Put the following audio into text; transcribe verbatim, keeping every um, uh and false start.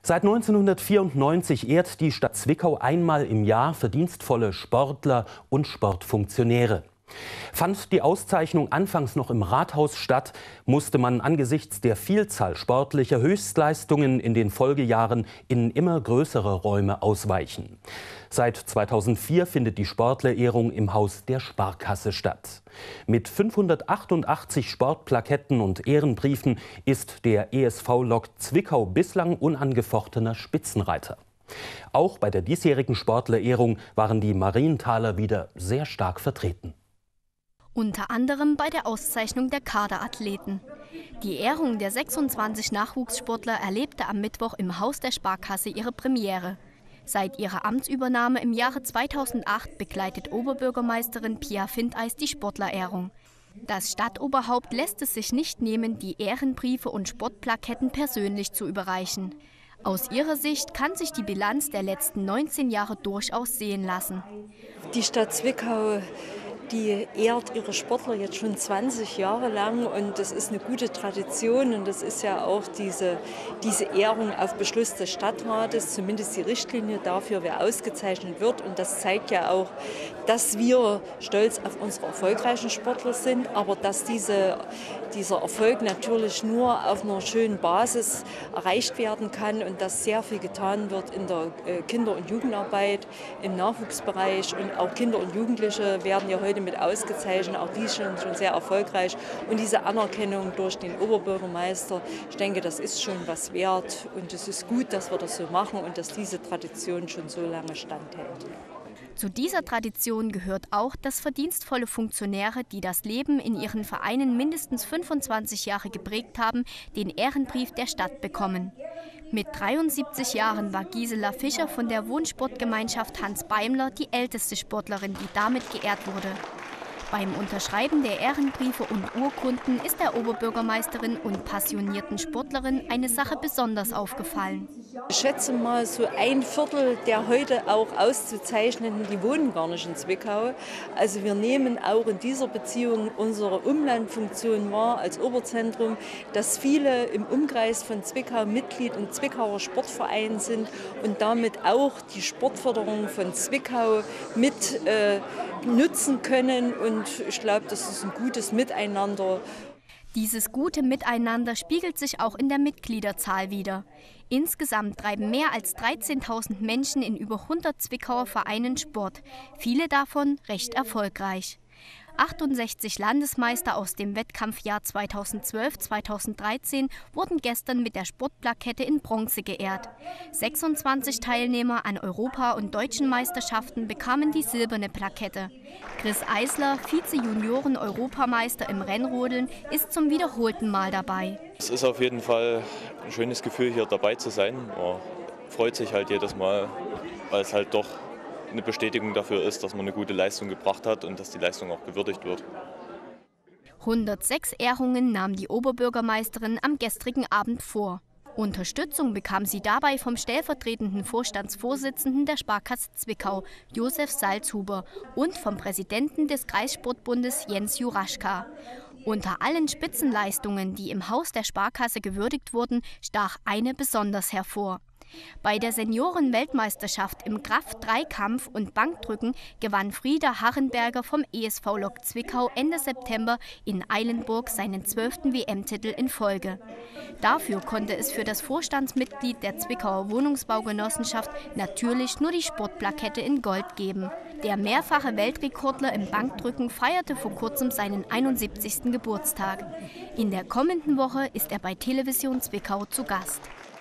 Seit neunzehnhundertvierundneunzig ehrt die Stadt Zwickau einmal im Jahr verdienstvolle Sportler und Sportfunktionäre. Fand die Auszeichnung anfangs noch im Rathaus statt, musste man angesichts der Vielzahl sportlicher Höchstleistungen in den Folgejahren in immer größere Räume ausweichen. Seit zweitausendvier findet die Sportlerehrung im Haus der Sparkasse statt. Mit fünfhundertachtundachtzig Sportplaketten und Ehrenbriefen ist der E S V Lok Zwickau bislang unangefochtener Spitzenreiter. Auch bei der diesjährigen Sportlerehrung waren die Marienthaler wieder sehr stark vertreten. Unter anderem bei der Auszeichnung der Kaderathleten. Die Ehrung der sechsundzwanzig Nachwuchssportler erlebte am Mittwoch im Haus der Sparkasse ihre Premiere. Seit ihrer Amtsübernahme im Jahre zweitausendacht begleitet Oberbürgermeisterin Pia Findeis die Sportlerehrung. Das Stadtoberhaupt lässt es sich nicht nehmen, die Ehrenbriefe und Sportplaketten persönlich zu überreichen. Aus ihrer Sicht kann sich die Bilanz der letzten neunzehn Jahre durchaus sehen lassen. Die Stadt Zwickau, die ehrt ihre Sportler jetzt schon zwanzig Jahre lang und das ist eine gute Tradition und das ist ja auch diese, diese Ehrung auf Beschluss des Stadtrates, zumindest die Richtlinie dafür, wer ausgezeichnet wird, und das zeigt ja auch, dass wir stolz auf unsere erfolgreichen Sportler sind, aber dass diese, dieser Erfolg natürlich nur auf einer schönen Basis erreicht werden kann und dass sehr viel getan wird in der Kinder- und Jugendarbeit, im Nachwuchsbereich, und auch Kinder und Jugendliche werden ja heute mit ausgezeichnet, auch die sind schon sehr erfolgreich. Und diese Anerkennung durch den Oberbürgermeister, ich denke, das ist schon was wert. Und es ist gut, dass wir das so machen und dass diese Tradition schon so lange standhält. Zu dieser Tradition gehört auch, dass verdienstvolle Funktionäre, die das Leben in ihren Vereinen mindestens fünfundzwanzig Jahre geprägt haben, den Ehrenbrief der Stadt bekommen. Mit dreiundsiebzig Jahren war Gisela Fischer von der Wohnsportgemeinschaft Hans Beimler die älteste Sportlerin, die damit geehrt wurde. Beim Unterschreiben der Ehrenbriefe und Urkunden ist der Oberbürgermeisterin und passionierten Sportlerin eine Sache besonders aufgefallen. Ich schätze mal, so ein Viertel der heute auch Auszuzeichnenden, die wohnen gar nicht in Zwickau. Also wir nehmen auch in dieser Beziehung unsere Umlandfunktion wahr als Oberzentrum, dass viele im Umkreis von Zwickau Mitglied im Zwickauer Sportverein sind und damit auch die Sportförderung von Zwickau mit äh, nutzen können. Und ich glaube, das ist ein gutes Miteinander. Dieses gute Miteinander spiegelt sich auch in der Mitgliederzahl wider. Insgesamt treiben mehr als dreizehntausend Menschen in über hundert Zwickauer Vereinen Sport, viele davon recht erfolgreich. achtundsechzig Landesmeister aus dem Wettkampfjahr zweitausendzwölf zweitausenddreizehn wurden gestern mit der Sportplakette in Bronze geehrt. sechsundzwanzig Teilnehmer an Europa- und deutschen Meisterschaften bekamen die silberne Plakette. Chris Eisler, Vize-Junioren-Europameister im Rennrodeln, ist zum wiederholten Mal dabei. Es ist auf jeden Fall ein schönes Gefühl, hier dabei zu sein. Man freut sich halt jedes Mal, weil es halt doch eine Bestätigung dafür ist, dass man eine gute Leistung gebracht hat und dass die Leistung auch gewürdigt wird. hundertsechs Ehrungen nahm die Oberbürgermeisterin am gestrigen Abend vor. Unterstützung bekam sie dabei vom stellvertretenden Vorstandsvorsitzenden der Sparkasse Zwickau, Josef Salzhuber, und vom Präsidenten des Kreissportbundes, Jens Juraschka. Unter allen Spitzenleistungen, die im Haus der Sparkasse gewürdigt wurden, stach eine besonders hervor. Bei der Senioren-Weltmeisterschaft im Kraft-Dreikampf und Bankdrücken gewann Frieda Harrenberger vom E S V Lok Zwickau Ende September in Eilenburg seinen zwölften W M-Titel in Folge. Dafür konnte es für das Vorstandsmitglied der Zwickauer Wohnungsbaugenossenschaft natürlich nur die Sportplakette in Gold geben. Der mehrfache Weltrekordler im Bankdrücken feierte vor kurzem seinen einundsiebzigsten Geburtstag. In der kommenden Woche ist er bei Television Zwickau zu Gast.